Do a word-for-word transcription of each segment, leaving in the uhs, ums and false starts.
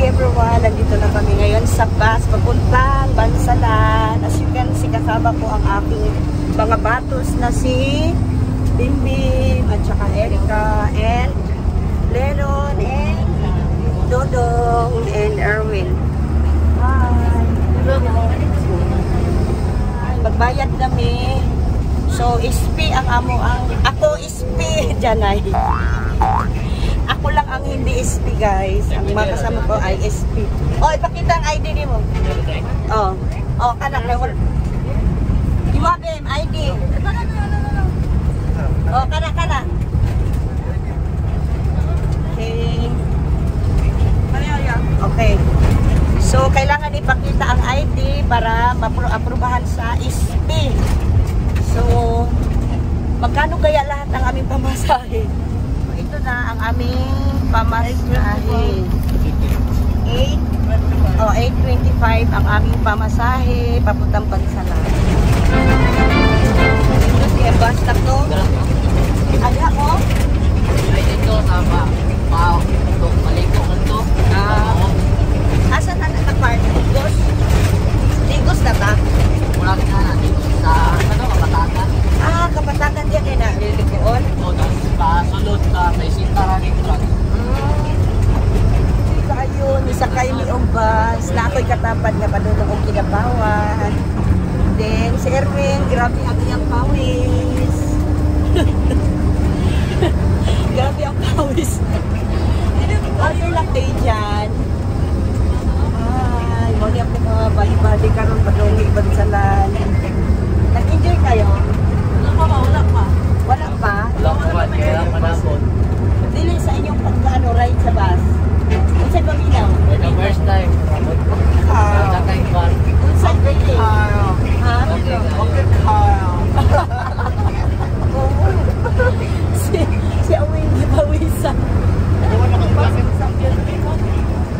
everyone, nandito na kami ngayon sa bus papuntang Bansalan. As you can see, kasama ko ang aking mga batos na si Bimbim at saka Erica and Lennon and Dodong and Erwin. Hi! Magbayad kami. So, S P ang amo ang... Ako S P! Janay. Ako lang ang hindi S P, guys. Ang mga kasama ko ay S P. Oh, ipakita ang I D ni mo. Oh. Oh, anak na. Iwabim, I D. Oh, kana, kana. Okay. Okay. So, kailangan ipakita ang I D para mapro-aprobahan sa S P. So, magkano kaya lahat ng aming pamasahe? Ito na ang aming pamasahe. eight oh, eight twenty-five ang aming pamasahe papuntang Bansalan. Ito siya bus na to. Ada mo? Ay, ito sama. Wow. Ito, maliko man to. Ah. Asan na naka-park? Digos? Digos na ta? Mula ka na dito sa, ano, Kapatagan. Ah, Kapatagan diyan eh na. Lilikoon? O, tapos pasulod ka, may sintaran yung truck. Ayun, isa kayo ni Ombas na ako'y katapad nga pa doon akong kinabawan. Then, si Erwin, grabe ang iyang pawis. Grabe ang pawis. Okay lang kayo dyan. Ay, muli ako mga bali-bali karon pa doon ng Bansalan. Nag-enjoy kayo? Wala pa ba? Wala pa. Wala pa? Wala pa. Kaya lang panabot. Dili sa inyong pag-ano, ride sa bus? Unsay paminaw? For the first time. Car. Sakay bar. Unsay pwede? Car. Ha? Okay, car. si si Awing gipawisan. Wala kang bakit sa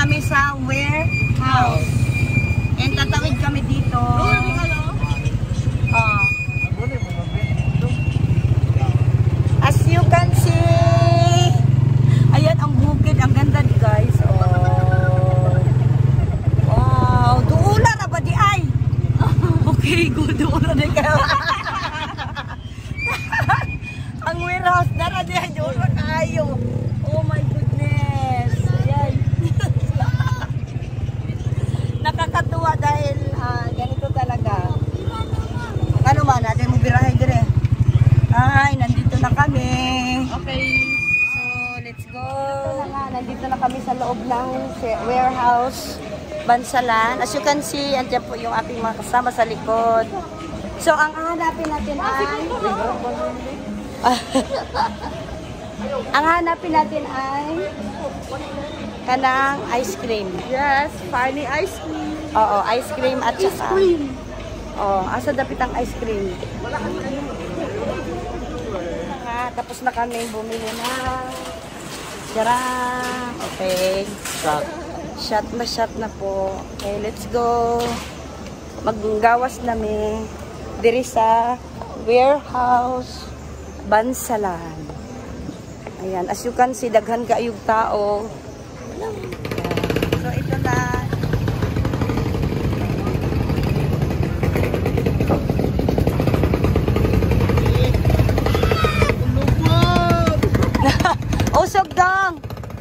kami sa warehouse. And tatawid kami dito. Oh. As you can see, ayan ang bukid. Ang ganda guys. Oh. Wow. Duula na ba di ay? Okay, go. Duula na kayo. Ang warehouse na na di ay. Duula kayo. Oh my goodness. Ayan. Nakakatuwa dahil uh, ganito talaga. Ano ba natin mo birahe dire? Ay, nandito na kami. Okay. So, let's go. Na nga, nandito na kami sa loob ng warehouse Bansalan. As you can see, andyan po yung ating mga kasama sa likod. So, ang hanapin natin ay ang hanapin natin ay kanang ice cream. Yes, funny ice cream. Oo, ice cream at Ice saka cream. oh, asa dapit ang ice cream. Nga, tapos na kami bumili na. Charang. Okay. Shot. Shot na shot na po. Okay, let's go. Maggawas nami diri sa warehouse Bansalan. Ayan, as you can see, daghan kaayog tao. Ayan. So ito na. Usog dong.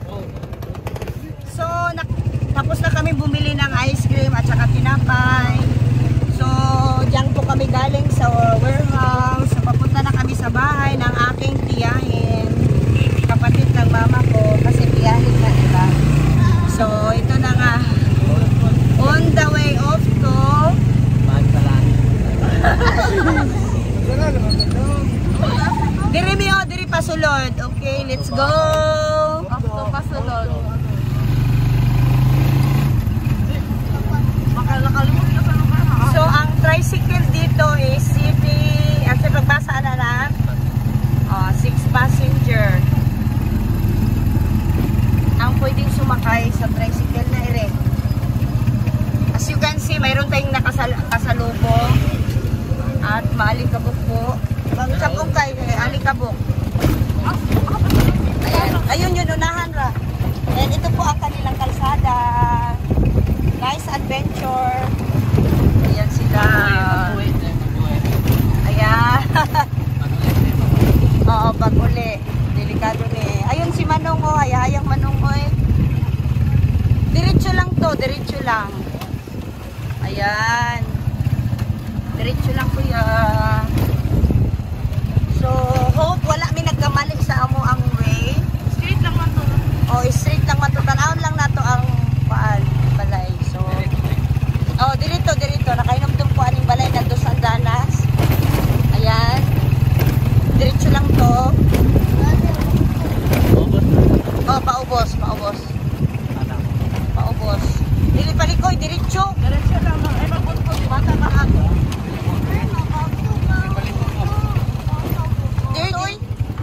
So, na tapos na kami bumili ng ice cream at saka tinapay. So, diyan po kami galing sa warehouse. So, papunta na kami sa bahay ng aking tiyahin. Kapatid ng mama ko kasi tiyahin na nila. So, ito na nga. On the way off to Bansalan. Diri mi oh, diri pasulod. Okay, let's go. After pasulod. So, ang tricycle dito is city, at sa pagbasa na na, oh, six passenger. Ang pwedeng sumakay sa tricycle na ere. As you can see, mayroon tayong nakasal kasalubong at maalikabok po. Bang sabong kay alikabok. Ayan. Ayun yun, unahan ra. And ito po ang kanilang kalsada. Nice adventure. Ayan sila. Ayan. Oo, pag uli. Delikado ni. Ayun si Manong o. Hayahayang Manong o eh. Diretso lang to. Diretso lang. Ayan. Diretso lang kuya. So, hope wala may nagkamali sa amo ang way. Straight lang man to. O, straight lang matutanawon lang nato ang paan. Balay. So, oh, dirito, dirito. Nakainom-tum po aning balay nando sa Andanas. Ayan. Diretso lang to. Oh, paubos, paubos. Paubos. Dili palikoy, diretso. Diretso lang. Ay, magbutbut. Bata ka ako. Diretso, oy.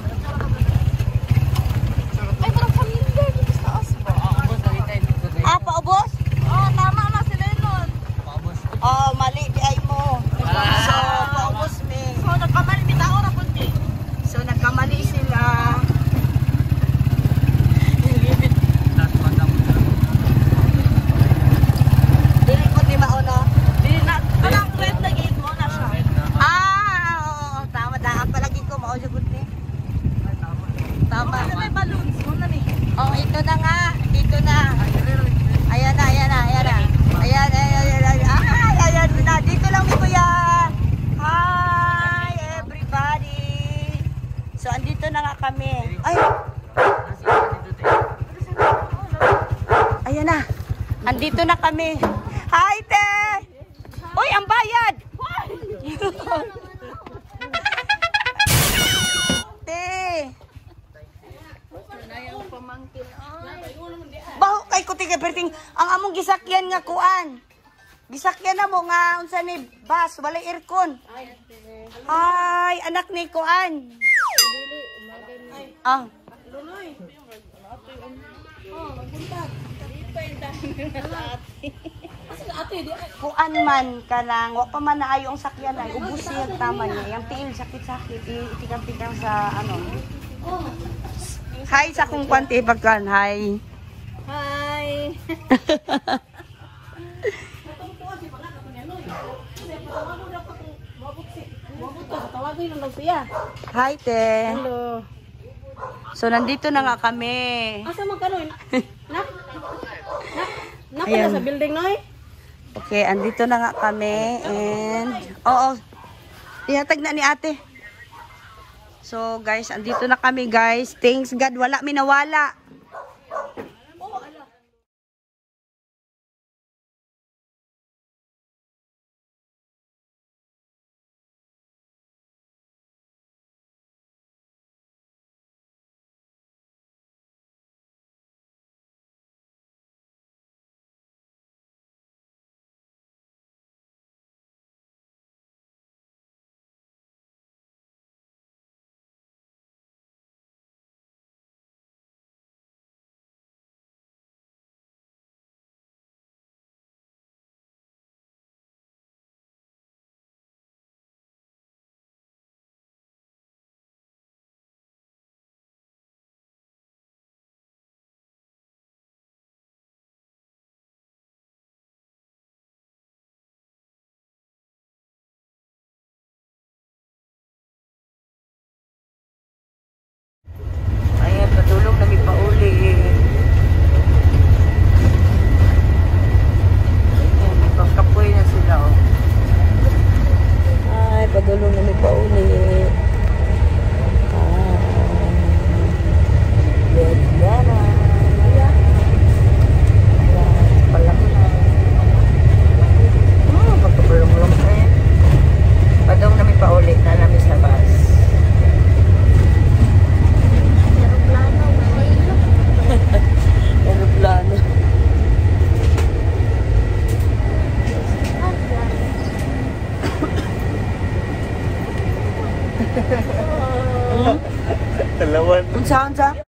Ay, parang familiar dito sa taas ba? Ah, paubos? Oh, tama na sila nun. Oh, mali di ay mo. So, paubos me. So, nagkamali. Bitaw na punti. So, nagkamali sila. Dili ko di mauna. Di na. Anong red na gate mo na siya? Ah, oo, tama. Daan palagi ko. Mausagot ni. Tama. Ano may balloons mo na ni? Oh, ito na nga. Dito na. Ayan na, ayan na, ayan na. Ayan, ayan, ayan, ayan. Ay, ayan na. Dito lang mi kuya. Hi, everybody. So, andito na nga kami. Ay, ayan na. Andito na kami. Hi, te. Uy, ang bayad. Te. Baho kay ko tiga perting ang among gisakyan nga kuan. Gisakyan na mo nga unsa ni bus walay aircon. Hi, anak ni kuan. Ah. Kuan man ka lang, wa pa man naayo ang sakyan ay ubos siya tama niya. Yang tiil sakit-sakit, itikang-tikang sa ano. Hi sa kung kwanti pagkan, hi. Hi. Tawagin lang siya. Hi te. Hello. So nandito na nga kami. Asa man karon? Nak. Nak. Ayan. Nak sa building noy. Okay, andito na nga kami and oo. Ihatag na ni ate. So guys, andito na kami guys. Thanks God, wala minawala. Ayan, patulong na may pauli. Ayan, may pangkapoy na sila, oh. Ay, patulong na may pauli. Ah. Good, gana. Ayan, palang na. Oh, magpapulong-ulong kayo. Padong na may pauli na namin sa bus. Aeroplano. Dalawan. Unsa unsa?